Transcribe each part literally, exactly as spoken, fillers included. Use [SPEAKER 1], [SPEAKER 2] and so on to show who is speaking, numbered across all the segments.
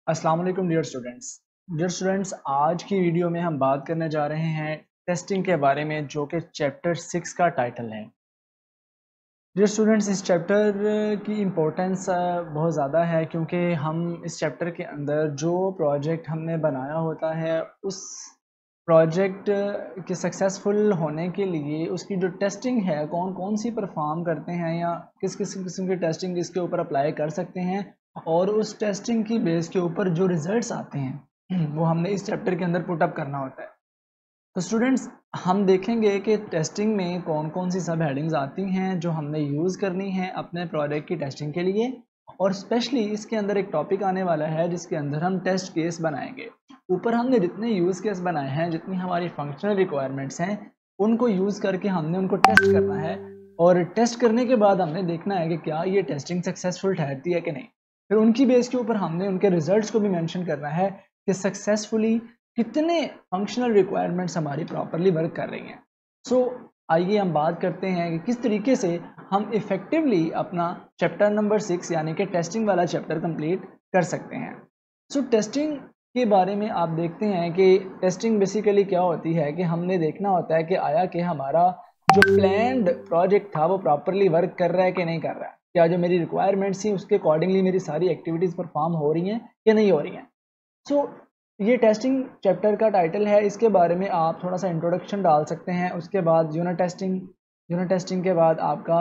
[SPEAKER 1] अस्सलाम वालेकुम dear students dear students आज की वीडियो में हम बात करने जा रहे हैं टेस्टिंग के बारे में, जो कि चैप्टर सिक्स का टाइटल है। डियर स्टूडेंट्स, इस चैप्टर की इम्पोर्टेंस बहुत ज़्यादा है क्योंकि हम इस चैप्टर के अंदर जो प्रोजेक्ट हमने बनाया होता है उस प्रोजेक्ट के सक्सेसफुल होने के लिए उसकी जो टेस्टिंग है कौन कौन सी परफॉर्म करते हैं या किस किस किस्म की टेस्टिंग इसके ऊपर अप्लाई कर सकते हैं, और उस टेस्टिंग की बेस के ऊपर जो रिजल्ट्स आते हैं वो हमने इस चैप्टर के अंदर पुट अप करना होता है। तो स्टूडेंट्स, हम देखेंगे कि टेस्टिंग में कौन कौन सी सब हेडिंग्स आती हैं जो हमने यूज़ करनी है अपने प्रोडक्ट की टेस्टिंग के लिए, और स्पेशली इसके अंदर एक टॉपिक आने वाला है जिसके अंदर हम टेस्ट केस बनाएंगे। ऊपर हमने जितने यूज़ केस बनाए हैं, जितनी हमारी फंक्शनल रिक्वायरमेंट्स हैं, उनको यूज़ करके हमने उनको टेस्ट करना है, और टेस्ट करने के बाद हमने देखना है कि क्या ये टेस्टिंग सक्सेसफुल ठहरती है कि नहीं। फिर उनकी बेस के ऊपर हमने उनके रिजल्ट्स को भी मेंशन करना है कि सक्सेसफुली कितने फंक्शनल रिक्वायरमेंट्स हमारी प्रॉपरली वर्क कर रही हैं। सो so, आइए हम बात करते हैं कि किस तरीके से हम इफ़ेक्टिवली अपना चैप्टर नंबर सिक्स यानी कि टेस्टिंग वाला चैप्टर कंप्लीट कर सकते हैं। सो so, टेस्टिंग के बारे में आप देखते हैं कि टेस्टिंग बेसिकली क्या होती है कि हमने देखना होता है कि आया कि हमारा जो प्लान्ड प्रोजेक्ट था वो प्रॉपरली वर्क कर रहा है कि नहीं कर रहा है, क्या जो मेरी रिक्वायरमेंट्स थी उसके अकॉर्डिंगली मेरी सारी एक्टिविटीज़ परफॉर्म हो रही हैं कि नहीं हो रही हैं। सो so, ये टेस्टिंग चैप्टर का टाइटल है, इसके बारे में आप थोड़ा सा इंट्रोडक्शन डाल सकते हैं। उसके बाद यूनिट टेस्टिंग, यूनिट टेस्टिंग के बाद आपका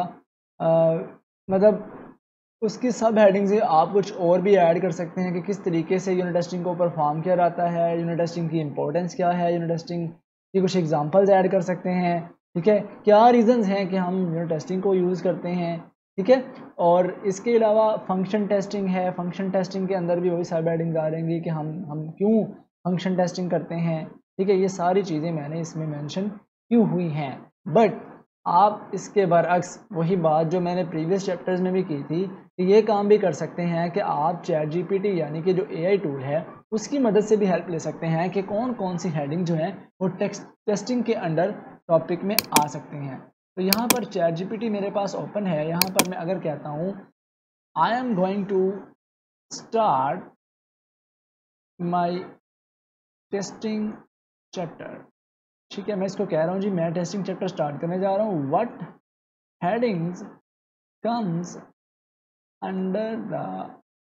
[SPEAKER 1] आ, मतलब उसकी सब हेडिंग से आप कुछ और भी ऐड कर सकते हैं कि किस तरीके से यूनिट टेस्टिंग को परफॉर्म किया जाता है, यूनिट टेस्टिंग की इंपॉर्टेंस क्या है, यूनिट टेस्टिंग की कुछ एग्जांपल्स ऐड कर सकते हैं। ठीक है, क्या रीजंस हैं कि हम यूनिट टेस्टिंग को यूज़ करते हैं। ठीक है, और इसके अलावा फंक्शन टेस्टिंग है, फंक्शन टेस्टिंग के अंदर भी वही सब हेडिंग्स आ रहेंगी कि हम हम क्यों फंक्शन टेस्टिंग करते हैं। ठीक है, ये सारी चीज़ें मैंने इसमें मेंशन क्यों हुई हैं। बट आप इसके बरअक्स वही बात जो मैंने प्रीवियस चैप्टर्स में भी की थी कि ये काम भी कर सकते हैं कि आप चैट जीपीटी यानी कि जो एआई टूल है उसकी मदद से भी हेल्प ले सकते हैं कि कौन कौन सी हेडिंग जो है वो टेक्स्ट टेस्टिंग के अंडर टॉपिक में आ सकती हैं। तो यहाँ पर चैट जीपीटी मेरे पास ओपन है। यहाँ पर मैं अगर कहता हूँ I am going to start my testing chapter, ठीक है, मैं इसको कह रहा हूँ जी मैं टेस्टिंग चैप्टर स्टार्ट करने जा रहा हूँ। What headings comes under the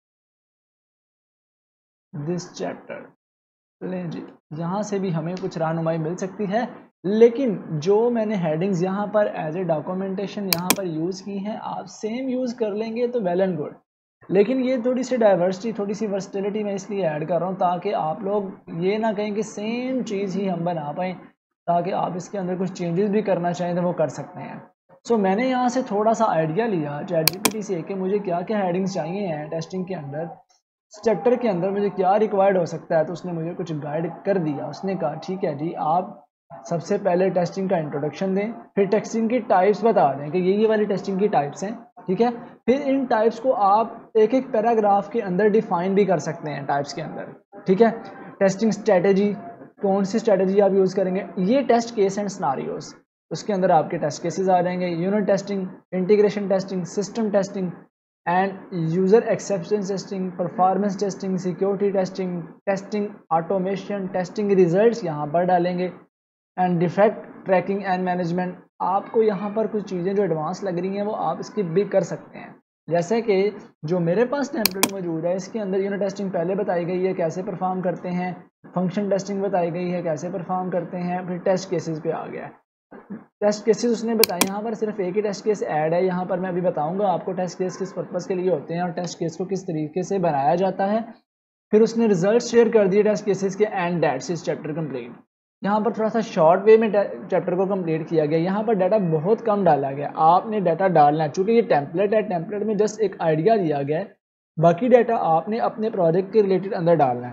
[SPEAKER 1] this chapter. लें जी, यहाँ से भी हमें कुछ रहनुमाई मिल सकती है, लेकिन जो मैंने हेडिंग्स यहाँ पर एज ए डॉक्यूमेंटेशन यहाँ पर यूज़ की हैं आप सेम यूज़ कर लेंगे तो वेल एंड गुड। लेकिन ये थोड़ी सी डाइवर्सिटी, थोड़ी सी वर्सटिलिटी मैं इसलिए ऐड कर रहा हूँ ताकि आप लोग ये ना कहें कि सेम चीज़ ही हम बना पाएँ, ताकि आप इसके अंदर कुछ चेंजेस भी करना चाहें तो वो कर सकते हैं। सो so, मैंने यहाँ से थोड़ा सा आइडिया लिया चैट जीपीटी से कि मुझे क्या क्या हेडिंग्स चाहिए हैं टेस्टिंग के अंदर, चैप्टर के अंदर मुझे क्या रिक्वायर्ड हो सकता है। तो उसने मुझे कुछ गाइड कर दिया। उसने कहा ठीक है जी, आप सबसे पहले टेस्टिंग का इंट्रोडक्शन दें, फिर टेस्टिंग की टाइप्स बता दें कि ये ये वाली टेस्टिंग की टाइप्स हैं। ठीक है, फिर इन टाइप्स को आप एक एक पैराग्राफ के अंदर डिफाइन भी कर सकते हैं टाइप्स के अंदर। ठीक है, टेस्टिंग स्ट्रेटेजी, कौन सी स्ट्रेटेजी आप यूज़ करेंगे, ये टेस्ट केस एंड सिनारियोस, उसके अंदर आपके टेस्ट केसेस आ जाएंगे। Unit testing, integration testing, system testing and user acceptance testing, performance testing, security testing, testing automation, testing results यहाँ पर डालेंगे, and defect tracking and management. आपको यहाँ पर कुछ चीज़ें जो एडवांस लग रही हैं वो आप स्किप भी कर सकते हैं, जैसे कि जो मेरे पास टेम्पलेट मौजूद है इसके अंदर यूनिट टेस्टिंग पहले बताई गई है कैसे परफॉर्म करते हैं, फंक्शन टेस्टिंग बताई गई है कैसे परफॉर्म करते हैं, फिर टेस्ट केसेस पे आ गया है। टेस्ट केसेस उसने बताए, यहाँ पर सिर्फ एक ही टेस्ट केस ऐड है। यहाँ पर मैं अभी बताऊंगा आपको टेस्ट केस किस पर्पज़ के लिए होते हैं और टेस्ट केस को किस तरीके से बनाया जाता है। फिर उसने रिजल्ट शेयर कर दिए टेस्ट केसेस के, and that's is chapter complete. यहाँ पर थोड़ा सा शॉर्ट वे में चैप्टर को कंप्लीट किया गया। यहाँ पर डाटा बहुत कम डाला गया, आपने डाटा डालना है, चूँकि ये टेम्पलेट है, टेम्पलेट में जस्ट एक आइडिया दिया गया है, बाकी डाटा आपने अपने प्रोजेक्ट के रिलेटेड अंदर डालना है।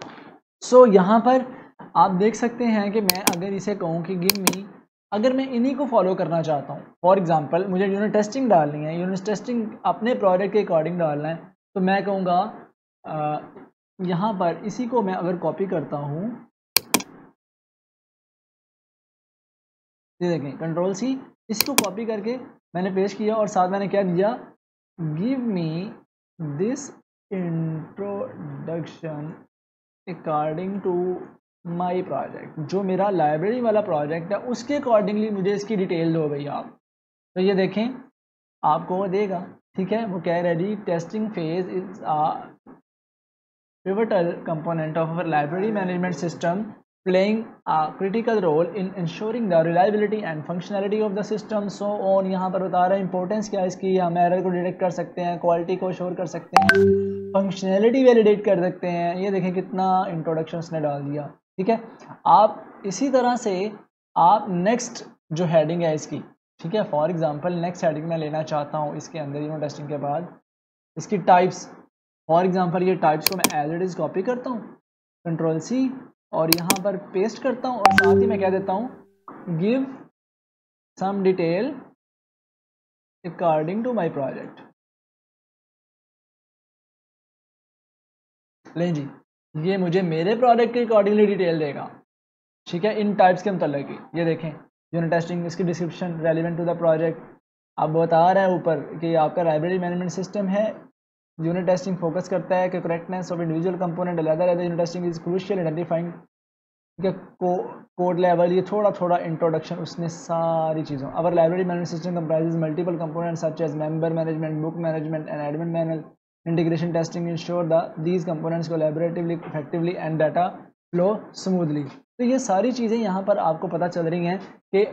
[SPEAKER 1] सो so, यहाँ पर आप देख सकते हैं कि मैं अगर इसे कहूँ कि गिव मी, अगर मैं इन्हीं को फॉलो करना चाहता हूँ, फॉर एग्जांपल मुझे यूनिट टेस्टिंग डालनी है, यूनिट टेस्टिंग अपने प्रोडक्ट के अकॉर्डिंग डालना है, तो मैं कहूँगा यहाँ पर इसी को मैं अगर कॉपी करता हूँ, ये देखें कंट्रोल सी, इसको कॉपी करके मैंने पेस्ट किया और साथ मैंने क्या दिया, give me this introduction introduction according to my project, जो मेरा लाइब्रेरी वाला प्रोजेक्ट है उसके अकॉर्डिंगली मुझे इसकी डिटेल दो भैया आप। तो ये देखें आपको वो देगा, ठीक है। वो कह रहा है जी testing phase is a pivotal component of our library management system, playing a critical role in ensuring the reliability and functionality of the system, so on। यहाँ पर बता रहा है इंपॉर्टेंस क्या है इसकी, हम एरर को डिटेक्ट कर सकते हैं, क्वालिटी को श्योर कर सकते हैं, फंक्शनैलिटी वैलिडेट कर सकते हैं। ये देखें कितना इंट्रोडक्शन उसने डाल दिया, ठीक है। आप इसी तरह से आप नेक्स्ट जो हेडिंग है इसकी, ठीक है, फॉर एग्जांपल नेक्स्ट हेडिंग मैं लेना चाहता हूँ इसके अंदर यूनिट टेस्टिंग के बाद इसकी टाइप्स। फॉर एग्जांपल ये टाइप्स को मैं एज इट इज़ कॉपी करता हूँ, कंट्रोल सी, और यहाँ पर पेस्ट करता हूँ, और साथ ही मैं कह देता हूँ give some detail according to my project. लें जी, ये मुझे मेरे प्रोजेक्ट के अकॉर्डिंगली डिटेल देगा, ठीक है, इन टाइप्स के मतलब की। ये देखें यूनिट टेस्टिंग, इसकी description relevant to the project. अब बता रहा है ऊपर कि आपका लाइब्रेरी मैनेजमेंट सिस्टम है, यूनिट टेस्टिंग फोकस करता है कि करेक्टनेस ऑफ इंडिविजुअल कंपोनेंट अलग अलग unit testing is crucial identifying, ठीक है, को कोड लेवल। ये थोड़ा थोड़ा इंट्रोडक्शन उसने सारी चीज़ों। Our library management system comprises multiple components such as member management, book management and admin panel. Integration testing ensure the these components collaboratively effectively and data flow smoothly. तो ये सारी चीज़ें यहाँ पर आपको पता चल रही हैं कि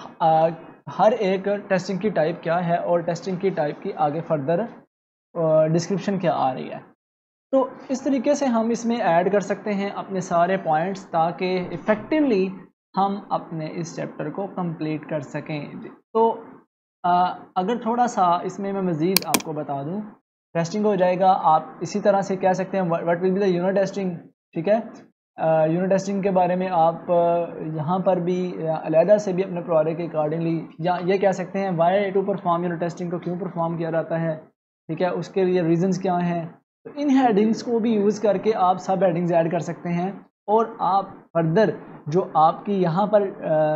[SPEAKER 1] आ, हर एक टेस्टिंग की टाइप क्या है और टेस्टिंग की टाइप की आगे फर्दर डिस्क्रिप्शन क्या आ रही है। तो इस तरीके से हम इसमें ऐड कर सकते हैं अपने सारे पॉइंट्स, ताकि इफ़ेक्टिवली हम अपने इस चैप्टर को कंप्लीट कर सकें। तो आ, अगर थोड़ा सा इसमें मैं मज़ीद आपको बता दूं, टेस्टिंग हो जाएगा। आप इसी तरह से कह सकते हैं what will be the unit testing, ठीक है। यूनिट टेस्टिंग के बारे में आप यहाँ पर भी अलहदा से भी अपने प्रोजेक्ट के अकॉर्डिंगली, या ये कह सकते हैं why to perform unit testing को क्यों परफॉर्म किया जाता है, ठीक है, उसके लिए रीजंस क्या हैं। तो इन हेडिंग्स को भी यूज़ करके आप सब हेडिंग्स ऐड कर सकते हैं, और आप फर्दर जो आपकी यहाँ पर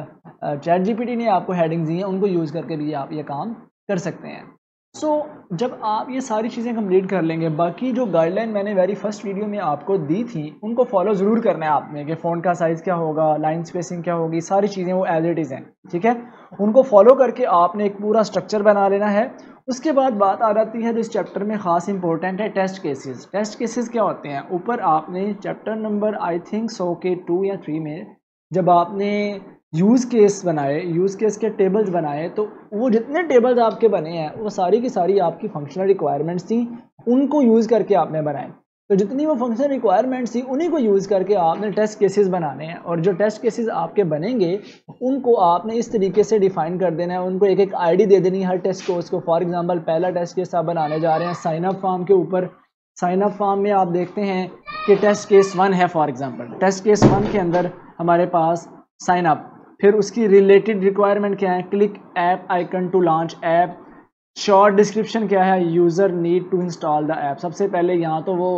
[SPEAKER 1] चैट जीपीटी ने आपको हेडिंग्स दी हैं उनको यूज़ करके भी आप ये काम कर सकते हैं। सो so, जब आप ये सारी चीज़ें कंप्लीट कर लेंगे, बाकी जो गाइडलाइन मैंने वेरी फर्स्ट वीडियो में आपको दी थी उनको फॉलो ज़रूर करना है आपने, कि फ़ॉन्ट का साइज़ क्या होगा, लाइन स्पेसिंग क्या होगी, सारी चीज़ें वो एज इट इज़ हैं, ठीक है। उनको फॉलो करके आपने एक पूरा स्ट्रक्चर बना लेना है। उसके बाद बात आ जाती है जो इस चैप्टर में ख़ास इंपॉर्टेंट है, टेस्ट केसेस। टेस्ट केसेस क्या होते हैं, ऊपर आपने चैप्टर नंबर आई थिंक सौ के टू या थ्री में जब आपने यूज़ केस बनाए, यूज़ केस के टेबल्स बनाए, तो वो जितने टेबल्स आपके बने हैं वो सारी की सारी आपकी फंक्शनल रिक्वायरमेंट्स थी, उनको यूज़ करके आपने बनाए। तो जितनी वो फंक्शनल रिक्वायरमेंट्स थी उन्हीं को यूज़ करके आपने टेस्ट केसेस बनाने हैं, और जो टेस्ट केसेस आपके बनेंगे उनको आपने इस तरीके से डिफ़ाइन कर देना है, उनको एक एक आईडी दे देनी है हर टेस्ट केस को। फॉर एग्जांपल पहला टेस्ट केस आप बनाने जा रहे हैं साइन अप फॉर्म के ऊपर। साइन अप फॉर्म में आप देखते हैं कि टेस्ट केस वन है, for example test case one के अंदर हमारे पास साइन अप, फिर उसकी रिलेटेड रिक्वायरमेंट क्या है, click app icon to launch app. Short description क्या है, user need to install the app. सबसे पहले यहाँ तो वो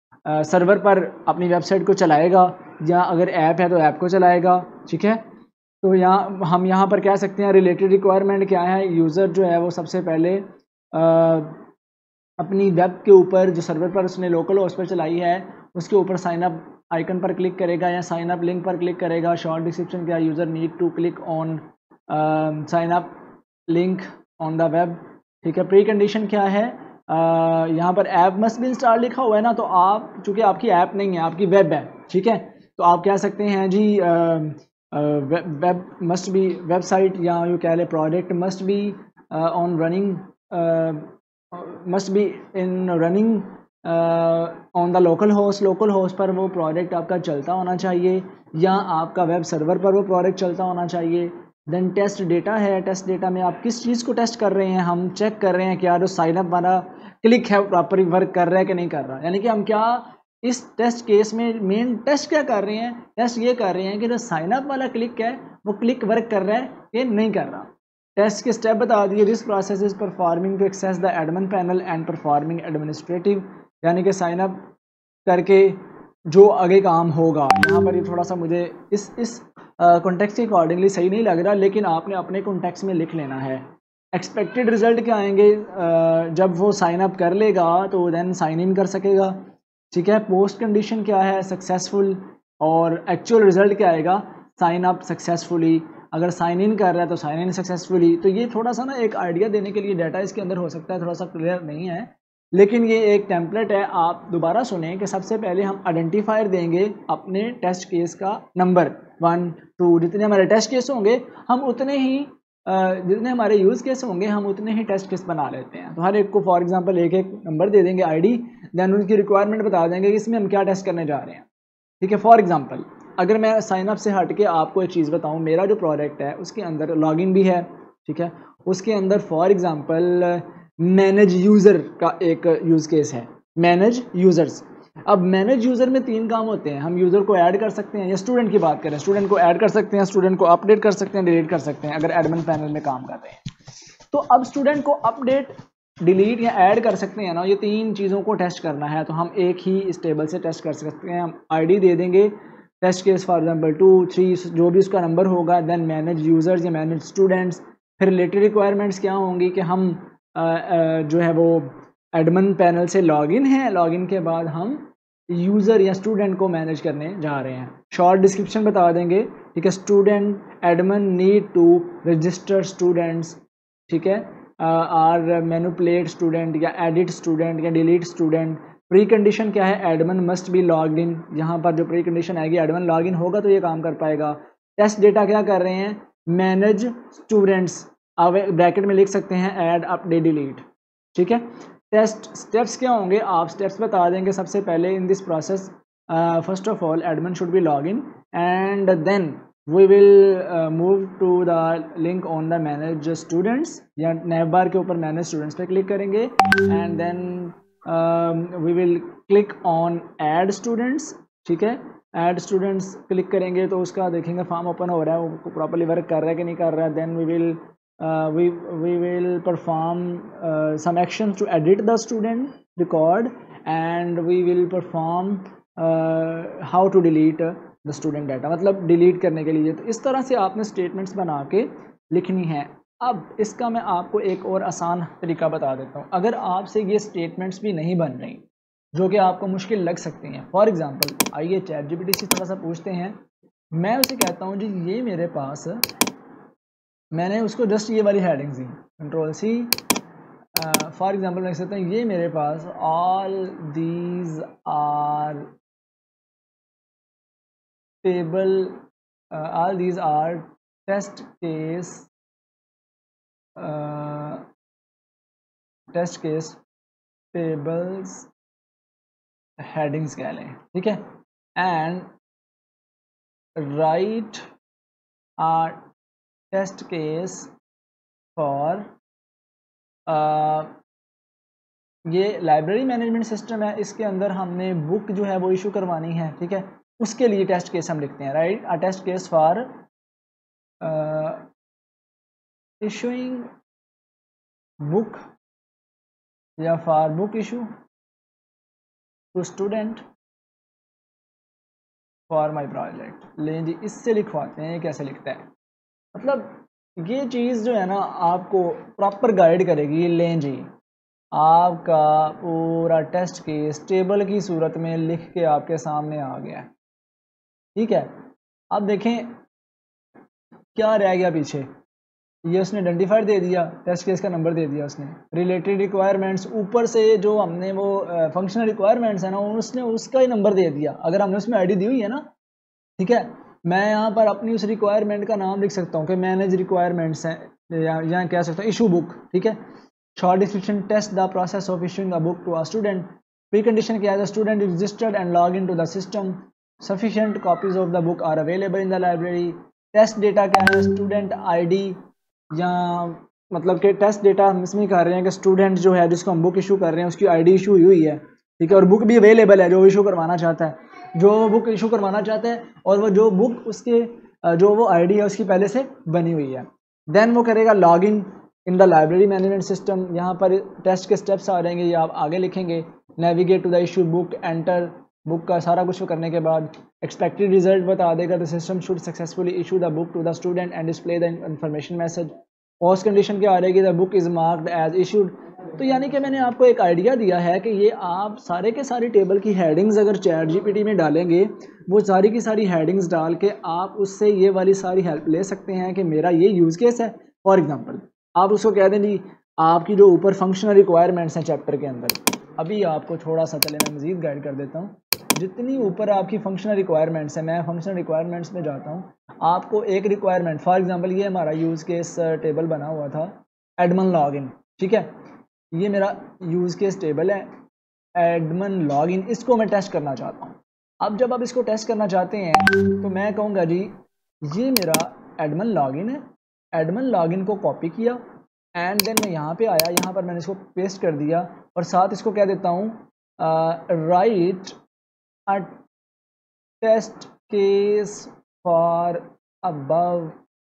[SPEAKER 1] सर्वर पर अपनी वेबसाइट को चलाएगा, या अगर ऐप है तो ऐप को चलाएगा, ठीक है। तो यहाँ हम यहाँ पर कह सकते हैं रिलेटेड रिक्वायरमेंट क्या है, यूज़र जो है वो सबसे पहले आ, अपनी वेब के ऊपर जो सर्वर पर उसने लोकल होस्ट पर चलाई है उसके ऊपर साइन अप आइकन पर क्लिक करेगा या साइन अप लिंक पर क्लिक करेगा। शॉर्ट डिस्क्रिप्शन क्या, user need to click on sign up link on the web, ठीक है। प्री कंडीशन क्या है, uh, यहाँ पर ऐप मस्ट बी इंस्टॉल लिखा हुआ है ना, तो आप चूँकि आपकी ऐप नहीं है, आपकी वेब है, ठीक है, तो आप कह सकते हैं जी वेब मस्ट बी वेबसाइट, या यू कह ले project must be on running, must be in running on the local host. Local host पर वो प्रोजेक्ट आपका चलता होना चाहिए, या आपका वेब सर्वर पर वो प्रोजेक्ट चलता होना चाहिए। देन टेस्ट डेटा है, टेस्ट डेटा में आप किस चीज़ को टेस्ट कर रहे हैं, हम चेक कर रहे हैं क्या जो साइन अप वाला क्लिक है प्रॉपरली वर्क कर रहा है कि नहीं कर रहा, यानी कि हम क्या इस टेस्ट केस में मेन टेस्ट क्या कर रहे हैं, टेस्ट ये कर रहे हैं कि जो साइन अप वाला क्लिक है वो क्लिक वर्क कर रहा है कि नहीं कर रहा। टेस्ट के स्टेप बता दिए, this process is performing to access the admin panel and performing administrative, यानी कि साइन अप करके जो आगे काम होगा। यहाँ पर ये थोड़ा सा मुझे इस इस कॉन्टेक्स्ट के अकॉर्डिंगली सही नहीं लग रहा, लेकिन आपने अपने कॉन्टेक्स्ट में लिख लेना है। एक्सपेक्टेड रिजल्ट क्या आएंगे, uh, जब वो साइन अप कर लेगा तो देन साइन इन कर सकेगा, ठीक है। पोस्ट कंडीशन क्या है, सक्सेसफुल, और एक्चुअल रिजल्ट क्या आएगा, साइन अप सक्सेसफुली। अगर साइन इन कर रहा है तो साइन इन सक्सेसफुली। तो ये थोड़ा सा ना एक आइडिया देने के लिए डाटा इसके अंदर हो सकता है थोड़ा सा क्लियर नहीं है, लेकिन ये एक टेम्पलेट है। आप दोबारा सुने कि सबसे पहले हम आइडेंटिफायर देंगे अपने टेस्ट केस का नंबर, वन टू, जितने हमारे टेस्ट केस होंगे हम उतने ही जितने हमारे यूज़ केस होंगे हम उतने ही टेस्ट केस बना लेते हैं। तो हर एक को फॉर एग्जांपल एक एक नंबर दे देंगे आईडी, देन उनकी रिक्वायरमेंट बता देंगे कि इसमें हम क्या टेस्ट करने जा रहे हैं। ठीक है। फॉर एग्जांपल अगर मैं साइन अप से हट के आपको एक चीज़ बताऊं, मेरा जो प्रोडक्ट है उसके अंदर लॉगिन भी है, ठीक है, उसके अंदर फॉर एग्जांपल मैनेज यूज़र का एक यूज़ केस है, मैनेज यूज़र्स। अब मैनेज यूज़र में तीन काम होते हैं, हम यूज़र को ऐड कर सकते हैं, या स्टूडेंट की बात करें, स्टूडेंट को ऐड कर सकते हैं, स्टूडेंट को अपडेट कर सकते हैं, डिलीट कर सकते हैं अगर एडमिन पैनल में काम कर रहे हैं। तो अब स्टूडेंट को अपडेट, डिलीट या ऐड कर सकते हैं ना, ये तीन चीज़ों को टेस्ट करना है तो हम एक ही इस टेबल से टेस्ट कर सकते हैं। हम आईडी दे देंगे, test case for example two three जो भी उसका नंबर होगा, देन मैनेज यूज़र्स या मैनेज स्टूडेंट्स। फिर रिलेटेड रिक्वायरमेंट्स क्या होंगी कि हम आ, आ, जो है वो एडमिन पैनल से लॉगिन है, लॉगिन के बाद हम यूज़र या स्टूडेंट को मैनेज करने जा रहे हैं। शॉर्ट डिस्क्रिप्शन बता देंगे, ठीक है, student admin need to register students, ठीक है, आर मैनिपुलेट स्टूडेंट या एडिट स्टूडेंट या डिलीट स्टूडेंट। प्री कंडीशन क्या है, admin must be logged in, यहाँ पर जो प्री कंडीशन आएगी एडमिन लॉगिन होगा तो ये काम कर पाएगा। टेस्ट डेटा क्या कर रहे हैं, मैनेज स्टूडेंट्स, अब ब्रैकेट में लिख सकते हैं ऐड अपडेट डिलीट, ठीक है। टेस्ट स्टेप्स क्या होंगे, आप स्टेप्स बता देंगे। सबसे पहले in this process first of all admin should be login and then we will move to the link on the manage students, या नैव बार के ऊपर मैनेज स्टूडेंट्स पे क्लिक करेंगे and then we will click on add students, ठीक है। Add students click करेंगे तो उसका देखेंगे फॉर्म ओपन हो रहा है, वो प्रॉपर्ली वर्क कर रहा है कि नहीं कर रहा है। Then we will we we will perform uh, some actions to edit the student record and we will perform uh, how to delete the student data, मतलब डिलीट करने के लिए। तो इस तरह से आपने स्टेटमेंट्स बना के लिखनी है। अब इसका मैं आपको एक और आसान तरीका बता देता हूँ। अगर आपसे ये स्टेटमेंट्स भी नहीं बन रही, जो कि आपको मुश्किल लग सकती हैं, फॉर एग्जांपल आइए चैट जीपीटी से थोड़ा सा पूछते हैं। मैं उसे कहता हूँ जी ये मेरे पास, मैंने उसको जस्ट ये वाली हेडिंग्स दी, कंट्रोल सी, फॉर एग्जांपल मैं लिख सकता हूँ ये मेरे पास all these are table, all these are test case, test case tables headings कह लें, ठीक है, and write our test case for, ये लाइब्रेरी मैनेजमेंट सिस्टम है, इसके अंदर हमने बुक जो है वो इशू करवानी है, ठीक है, उसके लिए टेस्ट केस हम लिखते हैं, write a test case for issuing book या for book issue to student for my project. लें जी इससे लिखवाते हैं, कैसे लिखता है, मतलब ये चीज़ जो है ना आपको प्रॉपर गाइड करेगी। लें जी आपका पूरा टेस्ट केस टेबल की सूरत में लिख के आपके सामने आ गया, ठीक है। अब देखें क्या रह गया पीछे, ये उसने आइडेंटिफायर दे दिया, टेस्ट केस का नंबर दे दिया उसने, रिलेटेड रिक्वायरमेंट्स ऊपर से जो हमने वो फंक्शनल रिक्वायरमेंट्स है ना उसने उसका ही नंबर दे दिया, अगर हमने उसमें आईडी दी हुई है ना, ठीक है। मैं यहाँ पर अपनी उस रिक्वायरमेंट का नाम लिख सकता हूँ कि मैनेज रिक्वायरमेंट्स हैं, या यहाँ कह सकता हूँ इशू बुक, ठीक है। Short description test the process of issuing a book to a student. Precondition क्या है, the student is registered and log in to the system, sufficient copies of the book are available in the library. Test data क्या है, student ID, या मतलब कि test data हम इसमें कर रहे हैं कि स्टूडेंट जो है जिसको हम बुक इशू कर रहे हैं उसकी आईडी इशू हुई हुई है, ठीक है, और बुक भी अवेलेबल है जो इशू करवाना चाहता है, जो बुक इशू करवाना चाहते हैं, और वो जो बुक उसके जो वो आईडी है उसकी पहले से बनी हुई है। देन वो करेगा login in the library management system. यहाँ पर टेस्ट के स्टेप्स आ जाएंगे, ये आप आगे लिखेंगे, navigate to the issue book, enter book का सारा कुछ करने के बाद एक्सपेक्टेड रिजल्ट बता देगा, the system should successfully issue the book to the student and display the information message. Postcondition क्या आ रहेगी, the book is marked as issued, तो यानी कि मैंने आपको एक आइडिया दिया है कि ये आप सारे के सारे टेबल की हेडिंग्स अगर चैट जीपीटी में डालेंगे, वो सारी की सारी हेडिंग्स डाल के आप उससे ये वाली सारी हेल्प ले सकते हैं कि मेरा ये यूज़ केस है। फॉर एग्जांपल आप उसको कह दें जी आपकी जो ऊपर फंक्शनल रिक्वायरमेंट्स हैं चैप्टर के अंदर, अभी आपको थोड़ा सा चले मैं मज़ीद गाइड कर देता हूँ। जितनी ऊपर आपकी फंक्शनल रिक्वायरमेंट्स हैं, मैं फंक्शनल रिक्वायरमेंट्स में जाता हूँ। आपको एक रिक्वायरमेंट, फॉर एग्जांपल ये हमारा यूज़ केस टेबल बना हुआ था एडमन लॉगिन, ठीक है, ये मेरा यूज़ केस टेबल है एडमन लॉगिन, इसको मैं टेस्ट करना चाहता हूँ। अब जब आप इसको टेस्ट करना चाहते हैं तो मैं कहूँगा जी ये मेरा एडमन लॉगिन है, एडमन लॉगिन को कॉपी किया एंड देन मैं यहाँ पे आया, यहाँ पर मैंने इसको पेस्ट कर दिया और साथ इसको कह देता हूँ write a test case for above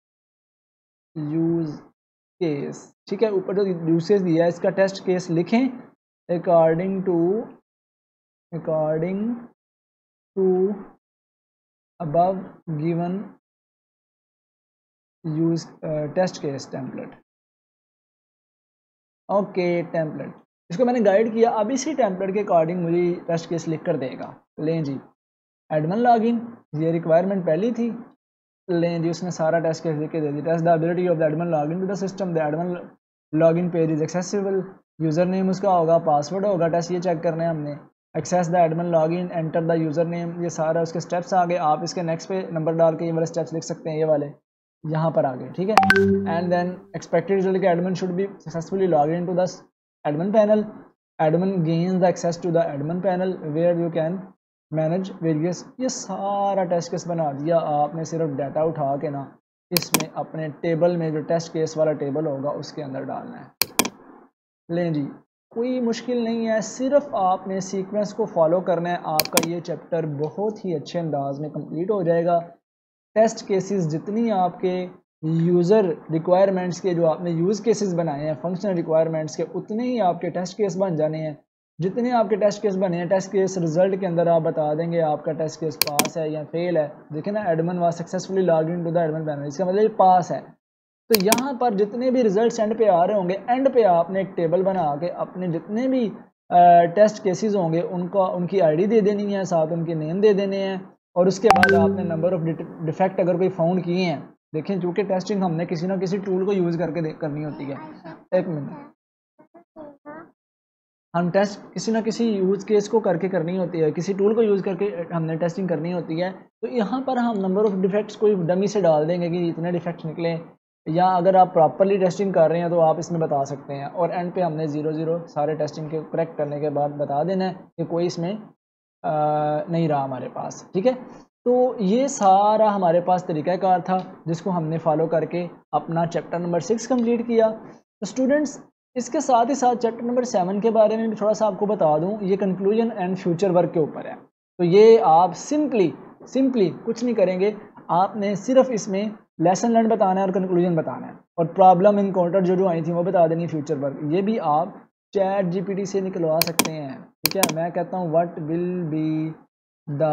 [SPEAKER 1] use case, ठीक है। ऊपर जो यूज केस दिया है इसका टेस्ट केस लिखें according to according to above given use test case template. Okay template, इसको मैंने गाइड किया। अब इसी टेम्पलेट के अकॉर्डिंग मुझे टेस्ट केस लिख कर देगा। लें जी एडमन लॉगिन, ये रिक्वायरमेंट पहली थी, लें जी उसने सारा टेस्ट केस लिख के दे दी। Test the ability of the admin login to the system, the admin login page is accessible, user name उसका होगा, पासवर्ड होगा, टेस्ट ये चेक करना है हमने। Access the admin login, enter the user name, ये सारा उसके स्टेप्स आ गए। आप इसके नेक्स्ट पे नंबर डाल के ये वाले स्टेप्स लिख सकते हैं, ये वाले यहाँ पर आ गए, ठीक है। एंड देन एक्सपेक्टेड रिजल्ट के admin should be successfully log in to the admin panel, admin gains the access to the admin panel where you can manage various. ये सारा टेस्ट केस बना दिया आपने, सिर्फ डाटा उठा के ना इसमें अपने टेबल में जो टेस्ट केस वाला टेबल होगा उसके अंदर डालना है। लें जी कोई मुश्किल नहीं है, सिर्फ आपने सीक्वेंस को फॉलो करना है, आपका ये चैप्टर बहुत ही अच्छे अंदाज में कंप्लीट हो जाएगा। टेस्ट केसेस जितनी आपके यूज़र रिक्वायरमेंट्स के जो आपने यूज़ केसेस बनाए हैं फंक्शनल रिक्वायरमेंट्स के, उतने ही आपके टेस्ट केस बन जाने हैं। जितने आपके टेस्ट केस बने हैं, टेस्ट केस रिजल्ट के अंदर आप बता देंगे आपका टेस्ट केस पास है या फेल है। देखें ना admin was successfully log in to the admin panel, इसका मतलब ये पास है। तो यहाँ पर जितने भी रिजल्ट्स एंड पे आ रहे होंगे, एंड पे आपने एक टेबल बना के अपने जितने भी टेस्ट केसेस होंगे उनका उनकी आईडी दे देनी है, साथ उनके नेम दे देने हैं और उसके बाद आपने नंबर ऑफ डिफेक्ट अगर कोई फाउंड किए हैं। देखें चूँकि टेस्टिंग हमने किसी ना किसी टूल को यूज़ करके करनी होती है। एक मिनट, हम टेस्ट किसी ना किसी यूज़ केस को करके करनी होती है, किसी टूल को यूज़ करके हमने टेस्टिंग करनी होती है। तो यहाँ पर हम नंबर ऑफ़ डिफेक्ट्स कोई डमी से डाल देंगे कि इतने डिफेक्ट्स निकले, या अगर आप प्रॉपरली टेस्टिंग कर रहे हैं तो आप इसमें बता सकते हैं। और एंड पे हमने ज़ीरो ज़ीरो सारे टेस्टिंग के करेक्ट करने के बाद बता देना है कि कोई इसमें आ, नहीं रहा हमारे पास, ठीक है। तो ये सारा हमारे पास तरीक़ाकार था जिसको हमने फॉलो करके अपना चैप्टर नंबर सिक्स कंप्लीट किया। तो स्टूडेंट्स इसके साथ ही साथ चैप्टर नंबर सेवन के बारे में भी थोड़ा सा आपको बता दूं, ये कंक्लूजन एंड फ्यूचर वर्क के ऊपर है। तो ये आप सिंपली सिंपली कुछ नहीं करेंगे, आपने सिर्फ इसमें लेसन लर्न बताना है और कंक्लूजन बताना है और प्रॉब्लम इनकाउंटर जो जो आई थी वो बता देनी। फ्यूचर वर्क ये भी आप चैट जीपीटी से निकलवा सकते हैं, ठीक है। मैं कहता हूँ what will be the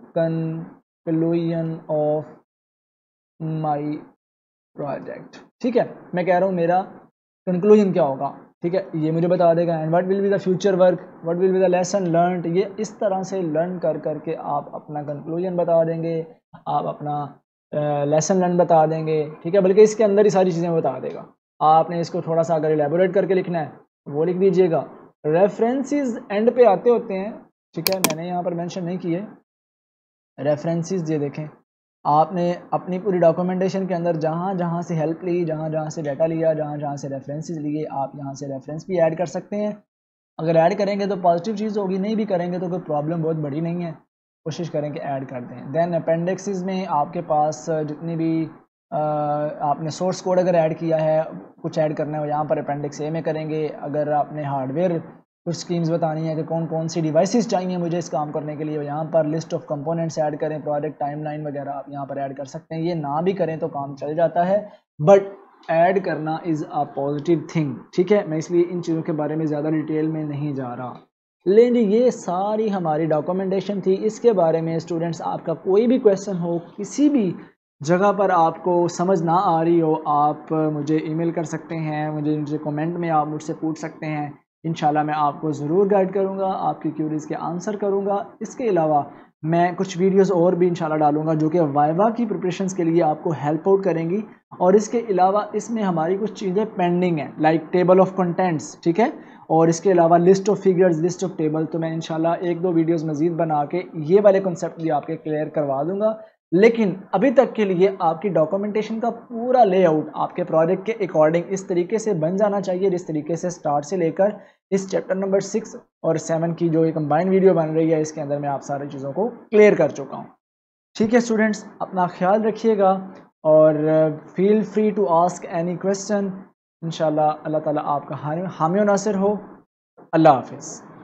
[SPEAKER 1] conclusion of my project, ठीक है। मैं कह रहा हूँ मेरा कंक्लूजन क्या होगा, ठीक है, ये मुझे बता देगा। And what will be the future work, what will be the lesson learned, ये इस तरह से लर्न कर करके आप अपना कंक्लूजन बता देंगे, आप अपना लेसन लर्न बता देंगे, ठीक है। बल्कि इसके अंदर ही सारी चीज़ें बता देगा। आपने इसको थोड़ा सा अगर एलेबोरेट करके लिखना है वो लिख दीजिएगा। रेफरेंसेस एंड पे आते होते हैं, ठीक है, मैंने यहाँ पर मेंशन नहीं किए रेफरेंसेस। ये देखें आपने अपनी पूरी डॉक्यूमेंटेशन के अंदर जहाँ जहाँ से हेल्प ली, जहाँ जहाँ से डाटा लिया, जहाँ जहाँ से रेफरेंसेस लिए, आप यहाँ से रेफरेंस भी ऐड कर सकते हैं। अगर ऐड करेंगे तो पॉजिटिव चीज़ होगी, नहीं भी करेंगे तो कोई प्रॉब्लम बहुत बड़ी नहीं है, कोशिश करें कि ऐड कर दें। देन अपेंडिक्सेस में आपके पास जितनी भी आ, आपने सोर्स कोड अगर ऐड किया है, कुछ ऐड करना है यहाँ पर अपेंडिक्स ए में करेंगे। अगर आपने हार्डवेयर कुछ स्कीम्स बतानी है कि कौन कौन सी डिवाइसेस चाहिए मुझे इस काम करने के लिए, यहाँ पर लिस्ट ऑफ कंपोनेंट्स ऐड करें, प्रोजेक्ट टाइमलाइन वगैरह आप यहाँ पर ऐड कर सकते हैं। ये ना भी करें तो काम चल जाता है, बट ऐड करना इज़ अ पॉजिटिव थिंग, ठीक है। मैं इसलिए इन चीज़ों के बारे में ज़्यादा डिटेल में नहीं जा रहा। लेकिन ये सारी हमारी डॉक्यूमेंटेशन थी। इसके बारे में स्टूडेंट्स आपका कोई भी क्वेश्चन हो, किसी भी जगह पर आपको समझ ना आ रही हो, आप मुझे ईमेल कर सकते हैं, मुझे मुझे कमेंट में आप मुझसे पूछ सकते हैं। इंशाल्लाह मैं आपको ज़रूर गाइड करूँगा, आपकी क्यूरीज़ के आंसर करूँगा। इसके अलावा मैं कुछ वीडियोस और भी इंशाल्लाह डालूँगा जो कि वाइवा की प्रिपरेशंस के लिए आपको हेल्प आउट करेंगी। और इसके अलावा इसमें हमारी कुछ चीज़ें पेंडिंग हैं, लाइक टेबल ऑफ कंटेंट्स, ठीक है, और इसके अलावा list of figures, list of table. तो मैं इंशाल्लाह एक दो वीडियोस मज़ीद बना के ये वाले कॉन्सेप्ट भी आपके क्लियर करवा दूँगा। लेकिन अभी तक के लिए आपकी डॉक्यूमेंटेशन का पूरा लेआउट आपके प्रोजेक्ट के अकॉर्डिंग इस तरीके से बन जाना चाहिए, जिस तरीके से स्टार्ट से लेकर इस चैप्टर नंबर सिक्स और सेवन की जो ये कंबाइंड वीडियो बन रही है इसके अंदर मैं आप सारी चीज़ों को क्लियर कर चुका हूँ। ठीक है स्टूडेंट्स, अपना ख्याल रखिएगा और feel free to ask any question. इंशाल्लाह अल्लाह ताला आपका हामी नासिर हो। अल्लाह हाफिज़।